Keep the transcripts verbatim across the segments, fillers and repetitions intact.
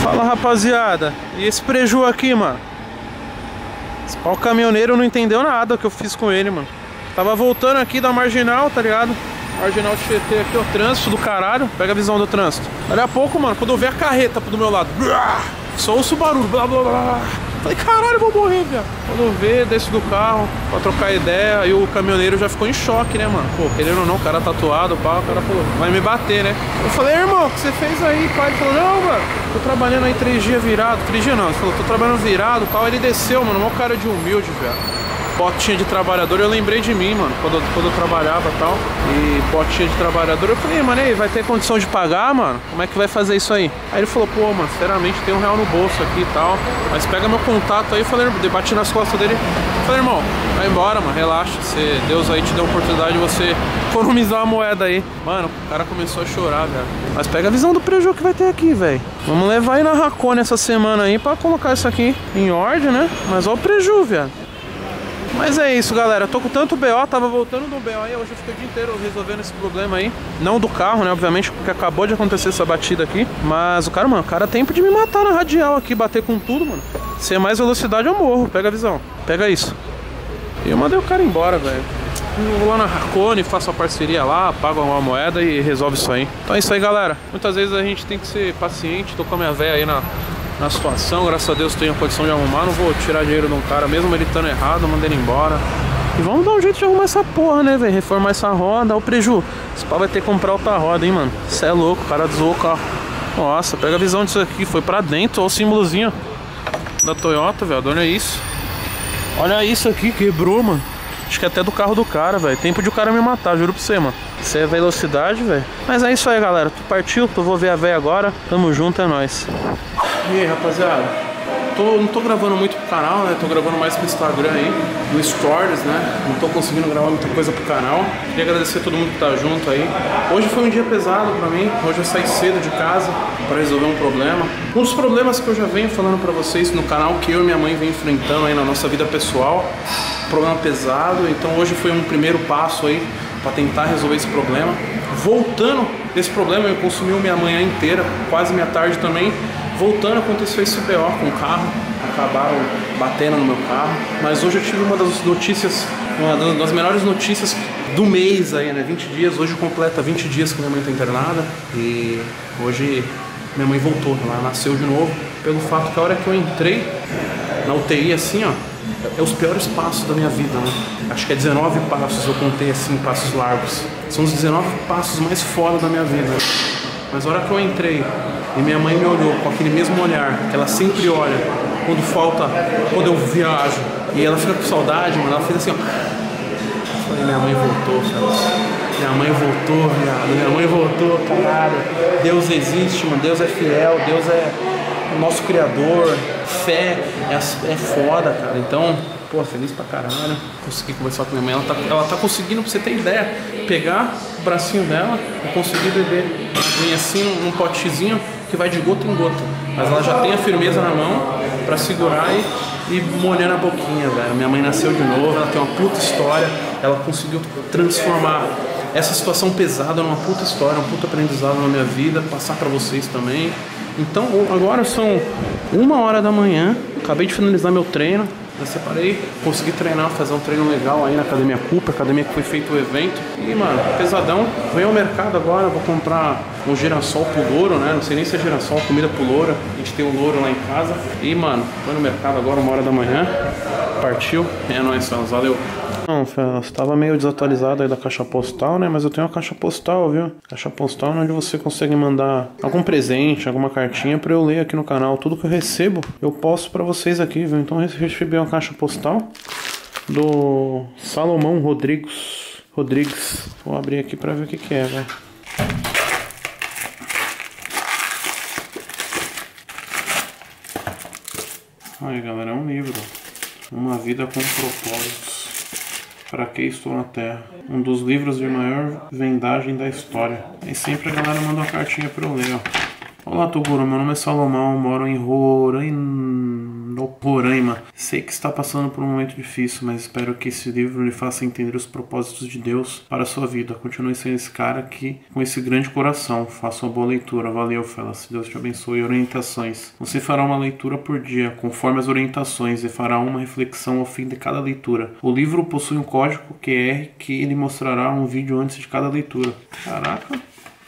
Fala, rapaziada. E esse preju aqui, mano? Esse pau caminhoneiro não entendeu nada que eu fiz com ele, mano. Tava voltando aqui da Marginal, tá ligado? Marginal Tietê aqui, ó, trânsito do caralho. Pega a visão do trânsito. Daqui a pouco, mano, quando eu ver a carreta do meu lado, só ouço o barulho, blá blá blá. Falei, caralho, eu vou morrer, velho. Quando eu ver, desço do carro pra trocar ideia. Aí o caminhoneiro já ficou em choque, né, mano? Pô, querendo ou não, o cara tatuado, pá, o cara falou, vai me bater, né? Eu falei, irmão, o que você fez aí, pai? Ele falou, não, mano, tô trabalhando aí três dias virado. Três dias não, ele falou, tô trabalhando virado e tal. Ele desceu, mano, mó cara de humilde, velho. Botinha de trabalhador, eu lembrei de mim, mano, quando eu, quando eu trabalhava e tal. E botinha de trabalhador, eu falei, mano, aí, vai ter condição de pagar, mano? Como é que vai fazer isso aí? Aí ele falou, pô, mano, sinceramente, tem um real no bolso aqui e tal. Mas pega meu contato aí, eu falei, bati nas costas dele. Falei, irmão, vai embora, mano, relaxa. Você, Deus aí te deu a oportunidade de você economizar uma moeda aí. Mano, o cara começou a chorar, velho. Mas pega a visão do prejuízo que vai ter aqui, velho. Vamos levar aí na Racone essa semana aí pra colocar isso aqui em ordem, né? Mas olha o prejuízo, velho. Mas é isso, galera, tô com tanto B O, tava voltando do B O aí, hoje eu fiquei o dia inteiro resolvendo esse problema aí. Não do carro, né, obviamente, porque acabou de acontecer essa batida aqui. Mas o cara, mano, o cara tem tempo de me matar na radial aqui, bater com tudo, mano. Se é mais velocidade eu morro, pega a visão, pega isso. E eu mandei o cara embora, velho. Eu vou lá na Racone, faço a parceria lá, pago uma moeda e resolve isso aí. Então é isso aí, galera. Muitas vezes a gente tem que ser paciente, tô com a minha véia aí na... na situação, graças a Deus tenho a condição de arrumar. Não vou tirar dinheiro de um cara, mesmo ele estando errado, mandei ele embora. E vamos dar um jeito de arrumar essa porra, né, velho? Reformar essa roda. Ó, o preju, esse pau vai ter que comprar outra roda, hein, mano. Cê é louco, o cara zoou o carro. Nossa, pega a visão disso aqui, foi pra dentro. Ó o símbolozinho da Toyota, velho, olha isso. Olha isso aqui, quebrou, mano. Acho que é até do carro do cara, velho. Tempo de o cara me matar, juro pra você, mano. Isso é velocidade, velho. Mas é isso aí, galera. Tu partiu, tu vou ver a véia agora. Tamo junto, é nóis. E aí, rapaziada, tô, não tô gravando muito pro canal, né? Tô gravando mais pro Instagram aí, no Stories, né? Não tô conseguindo gravar muita coisa pro canal. Queria agradecer a todo mundo que tá junto aí. Hoje foi um dia pesado pra mim. Hoje eu saí cedo de casa pra resolver um problema. Um dos problemas que eu já venho falando pra vocês no canal, que eu e minha mãe vem enfrentando aí na nossa vida pessoal. Problema pesado, então hoje foi um primeiro passo aí pra tentar resolver esse problema. Voltando desse problema, eu consumi minha manhã inteira, quase minha tarde também. Voltando, aconteceu esse B O com o carro, acabaram batendo no meu carro. Mas hoje eu tive uma das notícias, uma das melhores notícias do mês aí, né? vinte dias, hoje completa vinte dias que minha mãe tá internada. E hoje minha mãe voltou, ela nasceu de novo. Pelo fato que a hora que eu entrei na U T I, assim, ó, é os piores passos da minha vida, né? Acho que é dezenove passos, eu contei assim, passos largos. São os dezenove passos mais foda da minha vida. Mas a hora que eu entrei e minha mãe me olhou com aquele mesmo olhar que ela sempre olha quando falta, quando eu viajo, e ela fica com saudade, mano, ela fez assim, ó. Eu falei, minha mãe voltou, cara. Minha mãe voltou, viado. Minha mãe voltou, caralho. Deus existe, mano. Deus é fiel, Deus é o nosso criador. Fé é, é foda, cara. Então, pô, feliz pra caralho. Consegui conversar com minha mãe. Ela tá, ela tá conseguindo, pra você ter ideia, pegar o bracinho dela e conseguir beber. Vem assim num potezinho que vai de gota em gota. Mas ela já tem a firmeza na mão pra segurar e, e molhando a boquinha, velho. Minha mãe nasceu de novo, ela tem uma puta história. Ela conseguiu transformar essa situação pesada numa puta história, um puta aprendizado na minha vida, passar pra vocês também. Então agora são uma hora da manhã, acabei de finalizar meu treino, eu separei, consegui treinar, fazer um treino legal aí na Academia Cooper, academia que foi feito o evento. E mano, pesadão, venho ao mercado agora, vou comprar um girassol pro louro, né? Não sei nem se é girassol, comida pro louro, a gente tem um louro lá em casa. E mano, foi no mercado agora, uma hora da manhã, partiu, é nóis, fellas, valeu. Não, fellas, tava meio desatualizado aí da caixa postal, né? Mas eu tenho uma caixa postal, viu? Caixa postal onde você consegue mandar algum presente, alguma cartinha pra eu ler aqui no canal. Tudo que eu recebo, eu posto pra vocês aqui, viu? Então eu recebi uma caixa postal do Salomão Rodrigues. Rodrigues. Vou abrir aqui pra ver o que que é, velho. Aí, galera, é um livro. Uma vida com propósitos. Para que estou na Terra? Um dos livros de maior vendagem da história. E sempre a galera manda uma cartinha para eu ler, ó. Olá, Toguro, meu nome é Salomão, moro em Roraima. no Roraima. Sei que está passando por um momento difícil, mas espero que esse livro lhe faça entender os propósitos de Deus para a sua vida. Continue sendo esse cara aqui com esse grande coração. Faça uma boa leitura. Valeu, Felas. Deus te abençoe. Orientações. Você fará uma leitura por dia, conforme as orientações, e fará uma reflexão ao fim de cada leitura. O livro possui um código Q R que ele mostrará um vídeo antes de cada leitura. Caraca.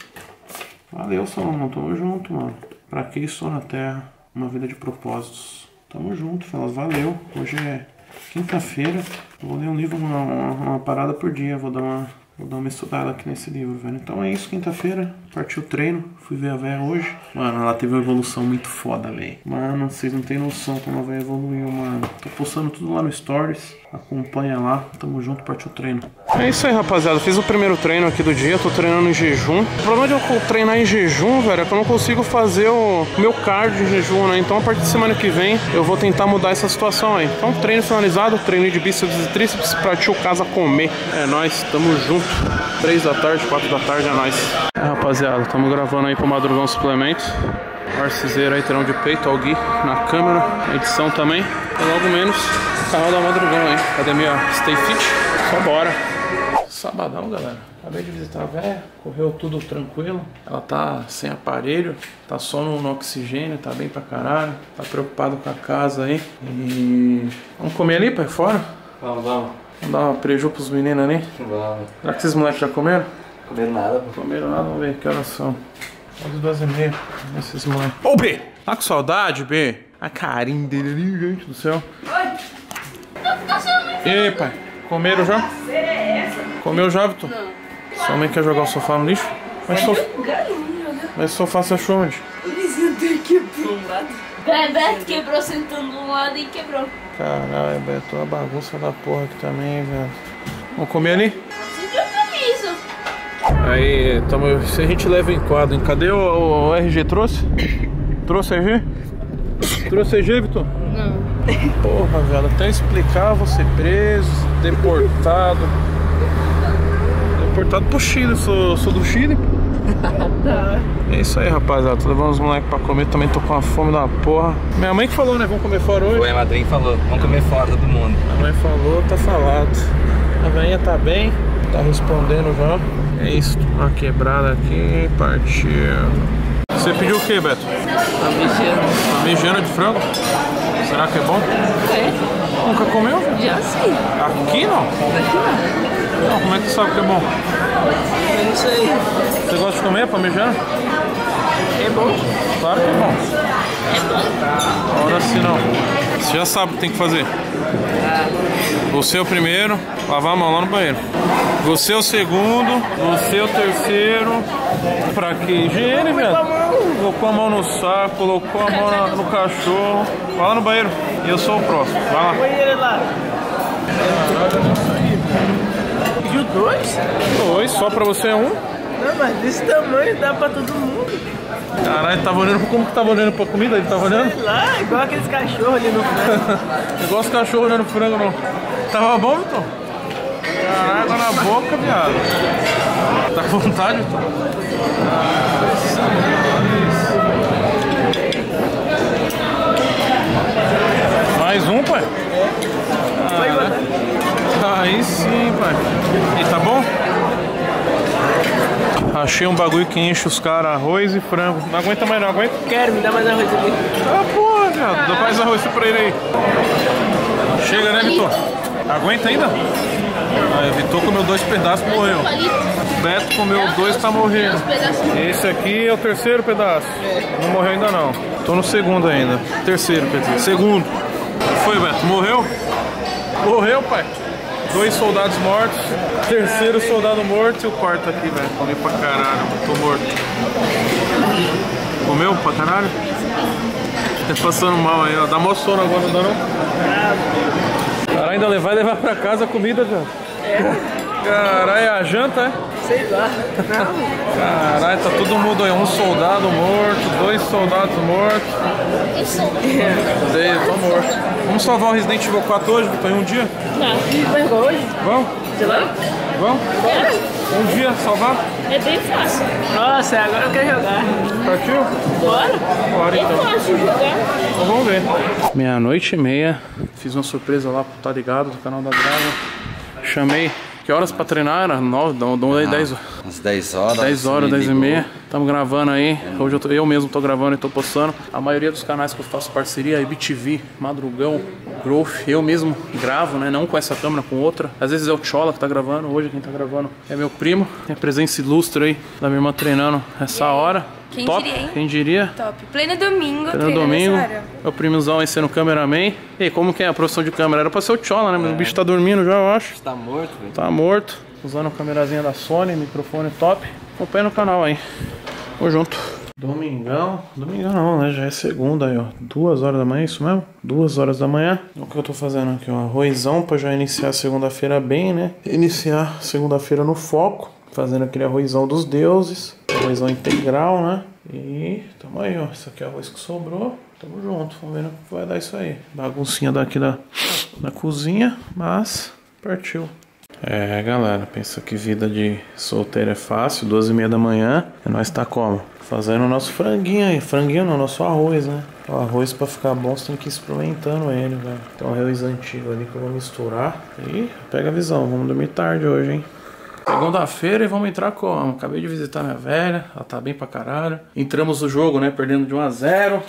Valeu, Salomão. Tamo junto, mano. Pra que estou na Terra? Uma vida de propósitos. Tamo junto, Felas. Valeu. Hoje é quinta-feira. Eu vou ler um livro, uma, uma, uma parada por dia. Vou dar uma, vou dar uma estudada aqui nesse livro, velho. Então é isso, quinta-feira. Partiu o treino. Fui ver a véia hoje. Mano, ela teve uma evolução muito foda, velho. Mano, vocês não tem noção como a véia evoluiu, mano. Tô postando tudo lá no Stories. Acompanha lá. Tamo junto, partiu o treino. É isso aí, rapaziada. Fiz o primeiro treino aqui do dia. Tô treinando em jejum. O problema de eu treinar em jejum, velho, é que eu não consigo fazer o meu cardio em jejum, né? Então a partir de semana que vem eu vou tentar mudar essa situação aí. Então treino finalizado. Treino de bíceps e tríceps pra tio Casa comer. É nóis. Tamo junto. três da tarde, quatro da tarde é nóis. É, rapaziada. Tamo gravando aí pro Madrugão Suplementos. Arciseiro aí, terão de peito, Algui na câmera, edição também. E logo menos, canal da Madrugão aí, academia Stay Fit, só bora. Sabadão, galera. Acabei de visitar a véia, correu tudo tranquilo. Ela tá sem aparelho, tá só no, no oxigênio, tá bem pra caralho. Tá preocupado com a casa aí. E... vamos comer ali, pai, fora? Vamos, vamos. Vamos dar uma preju pros meninos ali? Vamos. Será que esses moleques já comeram? Comeram nada, pô. Comeram nada, vamos ver que horas são. Às duas e meia, esses moleques. Ô, B! Tá com saudade, B? A carinha dele ali, gente do céu. Oi! E aí, pai? Comeram já? Comeu já, Vitor? Não. Sua mãe quer jogar o sofá no lixo? Mas, sof... Mas o sofá você achou onde? O vizinho dele quebrou um lado. Bebeto quebrou sentando de um lado e quebrou. Caralho, Beto, uma bagunça da porra aqui também, velho. Vamos comer ali? Você deu camisa. Aí, tamo... se a gente leva em quadro, cadê o, o R G? Trouxe? Trouxe R G? Trouxe R G, Vitor? Não. Porra, velho, até explicar, vou ser preso, deportado. Deportado pro Chile, sou, sou do Chile. Tá. É isso aí, rapaziada, tô levando os moleques pra comer, também tô com uma fome da porra. Minha mãe que falou, né, vamos comer fora hoje? Foi, a madrinha falou, vamos comer fora todo mundo. A mãe falou, tá falado. A velhinha tá bem, tá respondendo já. É isso, uma quebrada aqui, partiu. Você pediu o que, Beto? Parmegiana. Parmegiana de frango? Será que é bom? É. Nunca comeu? Já sim. Aqui não? Daqui não. Não, como é que você sabe que é bom? Eu não sei. Você gosta de comer parmegiana? É bom? Claro que é bom. É bom. Ora se não. Você já sabe o que tem que fazer. Ah. Você é o primeiro, lavar a mão lá no banheiro. Você é o segundo, você é o terceiro. Pra que higiene, velho? Colocou a mão no saco, colocou a mão na, no cachorro. Vai lá no banheiro. E eu sou o próximo. Vai lá. Banheiro lá. Pediu dois? Dois, só pra você é um? Não, mas desse tamanho dá pra todo mundo. Caralho, tava olhando, como que tava olhando pra comida? Ele tava olhando? Sei lá, igual aqueles cachorros ali no frango. Igual os cachorros olhando frango, não. Tava bom, Vitor? Caralho, água na boca, viado. Tá com vontade, Vitor? Mais um, pai? Ah, aí sim, pai. E tá bom? Achei um bagulho que enche os caras, arroz e frango. Não aguenta mais, não aguenta? Quero, me dá mais arroz ali. Ah, porra, viado. Dá mais arroz pra ele aí. Chega, né, Vitor? Aguenta ainda? Ah, Vitor comeu dois pedaços e morreu. Beto comeu dois e tá morrendo. Esse aqui é o terceiro pedaço. Não morreu ainda não. Tô no segundo ainda. Terceiro, quer dizer. Segundo. Foi, Beto? Morreu? Morreu, pai. Dois soldados mortos. Terceiro soldado morto e o quarto aqui, velho. Comi pra caralho. Tô morto. Comeu pra caralho? Tá passando mal aí, ó. Dá mó sono agora, não dá não? Caralho, ainda vai levar pra casa a comida, já. É. Caralho, a janta, é? Sei lá. Não. Caralho, tá todo mundo aí. Um soldado morto, dois soldados mortos. Dei, tô morto. Vamos salvar o Resident Evil quatro hoje, Vitor, em um dia? Não, vai igual hoje? Vamos? Sei lá. Vamos? É. Um dia, salvar? É bem fácil. Nossa, agora eu quero jogar. Partiu? Bora? Bora É então. fácil. Então vamos ver. Meia-noite e meia. Fiz uma surpresa lá pro Tá Ligado do canal da Draga. Chamei. Que horas pra treinar? Era nove, dez horas. Umas dez horas. dez horas, dez e meia. Estamos gravando aí. Hoje eu, tô, eu mesmo tô gravando e tô postando. A maioria dos canais que eu faço parceria, I B T V, Madrugão, Growth, eu mesmo gravo, né? Não com essa câmera, com outra. Às vezes é o Chola que tá gravando. Hoje quem tá gravando é meu primo. É presença ilustre aí da minha irmã treinando essa hora. Quem Top, diria, hein? quem diria? Top. Pleno domingo, Pleno domingo. Meu primozão aí sendo cameraman. E aí, como que é a profissão de câmera? Era pra ser o Chola, né? Mas é. O bicho tá dormindo já, eu acho. Tá morto, velho. Tá morto. Usando a câmerazinha da Sony, microfone top. Acompanha no canal aí. Tamo junto. Domingão. Domingão não, né? Já é segunda aí, ó. Duas horas da manhã, isso mesmo? Duas horas da manhã. O que eu tô fazendo aqui, ó? Arrozão pra já iniciar a segunda-feira bem, né? Iniciar segunda-feira no foco. Fazendo aquele arrozão dos deuses. Arrozão integral, né? E tamo aí, ó. Esse aqui é o arroz que sobrou. Tamo junto. Vamos ver o que vai dar isso aí. Baguncinha daqui da, da cozinha, mas partiu. É, galera, pensa que vida de solteiro é fácil. Duas e meia da manhã. E nós tá como? Fazendo o nosso franguinho aí. Franguinho não, nosso arroz, né? O arroz pra ficar bom você tem que ir experimentando ele, velho. Tem um arroz antigo ali que eu vou misturar. E pega a visão, vamos dormir tarde hoje, hein? Segunda-feira e vamos entrar como? Acabei de visitar minha velha, ela tá bem pra caralho. Entramos no jogo, né, perdendo de um a zero.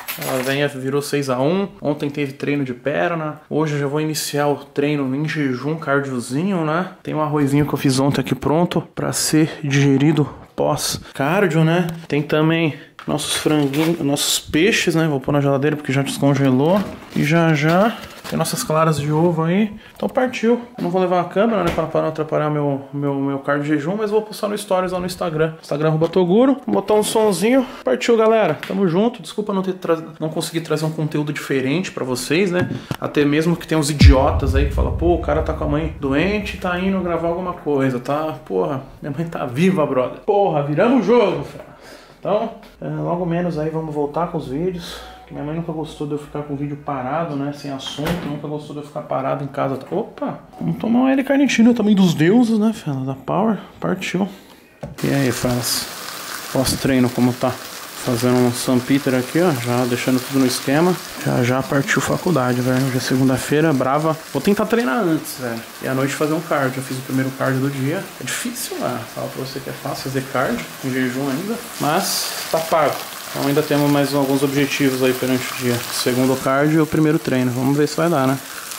A velha virou seis a um. Ontem teve treino de perna. Hoje eu já vou iniciar o treino em jejum, cardiozinho, né? Tem um arrozinho que eu fiz ontem aqui pronto pra ser digerido pós-cardio, né? Tem também nossos franguinhos, nossos peixes, né? Vou pôr na geladeira porque já descongelou. E já já tem nossas claras de ovo aí. Então partiu. Eu não vou levar a câmera, né? Pra, pra não atrapalhar meu, meu, meu cardio de jejum. Mas vou postar no Stories lá no Instagram. Instagram arroba Toguro. Vou botar um sonzinho. Partiu, galera. Tamo junto. Desculpa não ter tra... não conseguir trazer um conteúdo diferente pra vocês, né? Até mesmo que tem uns idiotas aí que falam, pô, o cara tá com a mãe doente, tá indo gravar alguma coisa, tá? Porra, minha mãe tá viva, brother. Porra, viramos o jogo, cara. Então, é, logo menos aí vamos voltar com os vídeos. Minha mãe nunca gostou de eu ficar com o vídeo parado, né? Sem assunto, nunca gostou de eu ficar parado em casa. Opa! Vamos tomar uma L-carnitina também dos deuses, né, fela? Da Power. Partiu. E aí, felas? Pós-treino, como tá? Fazendo um São Peter aqui, ó. Já deixando tudo no esquema. Já já partiu faculdade, velho. Hoje é segunda-feira, brava. Vou tentar treinar antes, velho. E à noite fazer um cardio. Eu fiz o primeiro cardio do dia. É difícil, né? Fala pra você que é fácil fazer cardio. Em jejum ainda. Mas tá pago. Então ainda temos mais alguns objetivos aí perante o dia. Segundo cardio e o primeiro treino. Vamos ver se vai dar, né?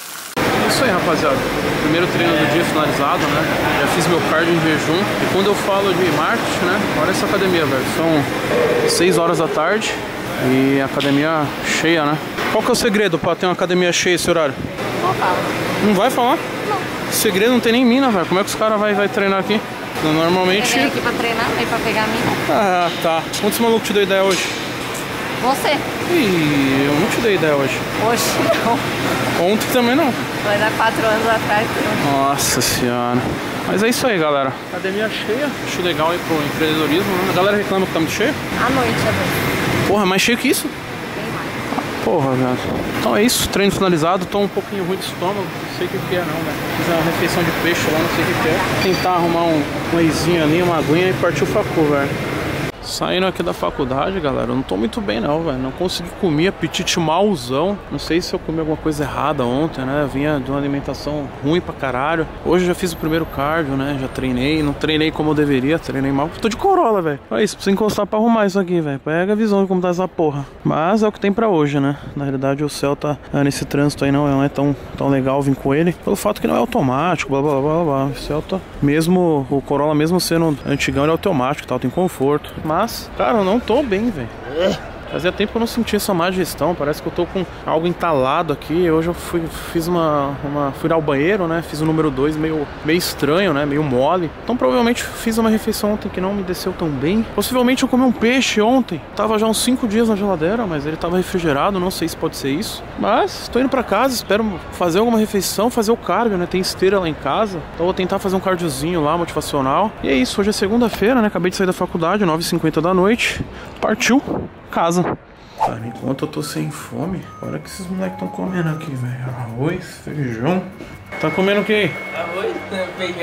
É isso aí, rapaziada. Primeiro treino do dia finalizado, né? Já fiz meu cardio em jejum. E quando eu falo de marketing, né? Olha essa academia, velho. São seis horas da tarde e a academia cheia, né? Qual que é o segredo pra ter uma academia cheia esse horário? Não fala. Não vai falar? Não. Segredo não tem nem mina, velho. Como é que os caras vão vai treinar aqui? Normalmente... Eu vim aqui pra treinar, veio pra pegar a mina. Ah, tá. Quantos malucos te deu ideia hoje? Você. Ih, eu não te dei ideia hoje. Hoje não. Ontem também não. Foi há quatro anos atrás. Não. Nossa senhora. Mas é isso aí, galera. Academia cheia. Acho legal aí pro empreendedorismo, né? A galera reclama que tá muito cheio. À noite, à noite. Porra, mais cheio que isso? Bem mais. Porra, velho. Então é isso, treino finalizado. Tô um pouquinho ruim de estômago. Não sei o que que é não, velho. Fiz uma refeição de peixe lá, não sei o que que é. Tentar arrumar um, um eizinho ali, uma aguinha e partiu o facu, velho. Saindo aqui da faculdade, galera, eu não tô muito bem não, velho. Não consegui comer, apetite malzão. Não sei se eu comi alguma coisa errada ontem, né? Eu vinha de uma alimentação ruim pra caralho. Hoje eu já fiz o primeiro cardio, né? Já treinei, não treinei como eu deveria, treinei mal. Tô de Corolla, velho. É isso, preciso encostar pra arrumar isso aqui, velho. Pega a visão de como tá essa porra. Mas é o que tem pra hoje, né? Na realidade o céu tá nesse trânsito aí, não, não é tão, tão legal vir com ele. Pelo fato que não é automático, blá blá blá blá. O céu tá... Mesmo o Corolla, mesmo sendo antigão, ele é automático, tal, tem conforto. Mas, cara, eu não tô bem, velho. Fazia tempo que eu não sentia essa má digestão. Parece que eu tô com algo entalado aqui. Hoje eu fui, fiz uma, uma... Fui ao banheiro, né? Fiz o número dois meio, meio estranho, né? Meio mole. Então provavelmente fiz uma refeição ontem que não me desceu tão bem. Possivelmente eu comi um peixe ontem. Tava já uns cinco dias na geladeira, mas ele tava refrigerado. Não sei se pode ser isso. Mas tô indo pra casa, espero fazer alguma refeição, fazer o cardio, né? Tem esteira lá em casa. Então vou tentar fazer um cardiozinho lá, motivacional. E é isso, hoje é segunda-feira, né? Acabei de sair da faculdade, nove e cinquenta da noite. Partiu casa. Cara, enquanto eu tô sem fome, olha o que esses moleques estão comendo aqui, velho. Arroz, feijão. Tá comendo o que? Arroz, feijão.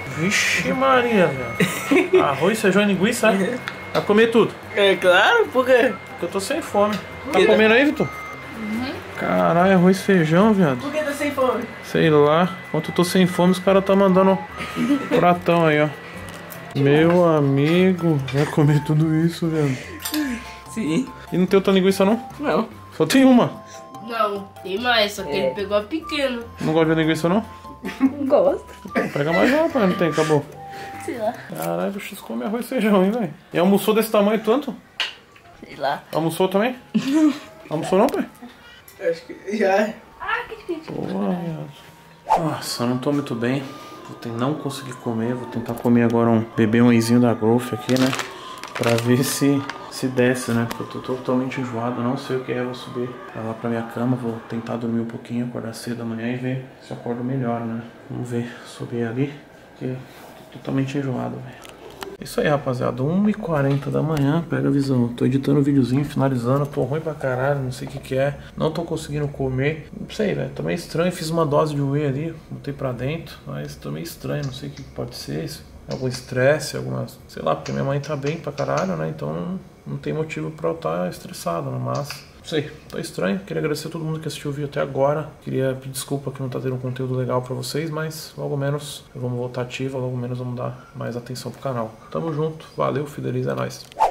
Vixe Maria, velho. Arroz, feijão e linguiça, né? Vai comer tudo. É claro, por quê? Porque eu tô sem fome. Tá comendo aí, Vitor? Uhum. Caralho, arroz e feijão, viado. Por que tá sem fome? Sei lá. Enquanto eu tô sem fome, os caras tá mandando pratão aí, ó. Meu amigo, vai comer tudo isso, viado. Sim. E não tem outra linguiça, não? Não. Só tem uma. Não, tem mais, só que É. ele pegou a pequena. Não gosta de linguiça, não? Gosto. Pega mais uma, pai. Não tem, acabou. Sei lá. Caralho, vocês comem arroz e feijão, hein, velho? E almoçou desse tamanho tanto? Sei lá. Almoçou também? Almoçou não, pai? Acho que já. Ah, que difícil. Porra, viado. Nossa, eu não tô muito bem. Vou ter, não conseguir comer. Vou tentar comer agora um beber um wheyzinho da Growth aqui, né? Pra ver se se desce, né? Porque eu tô totalmente enjoado. Não sei o que é. Vou subir pra lá pra minha cama. Vou tentar dormir um pouquinho, acordar cedo amanhã e ver se eu acordo melhor, né? Vamos ver. Subir ali. Porque tô totalmente enjoado, velho. Isso aí, rapaziada, uma e quarenta da manhã, pega a visão. Tô editando o videozinho, finalizando, tô ruim pra caralho, não sei o que que é. Não tô conseguindo comer, não sei, velho, tô meio estranho. Fiz uma dose de whey ali, botei pra dentro, mas tô meio estranho, não sei o que pode ser isso. Algum estresse, alguma, sei lá, porque minha mãe tá bem pra caralho, né, então não, não tem motivo pra eu estar estressado, né, mas... Não sei, tô estranho. Queria agradecer a todo mundo que assistiu o vídeo até agora. Queria pedir desculpa que não tá tendo um conteúdo legal pra vocês, mas logo menos vamos voltar ativa, logo menos vamos dar mais atenção pro canal. Tamo junto, valeu, fideliza, é nóis.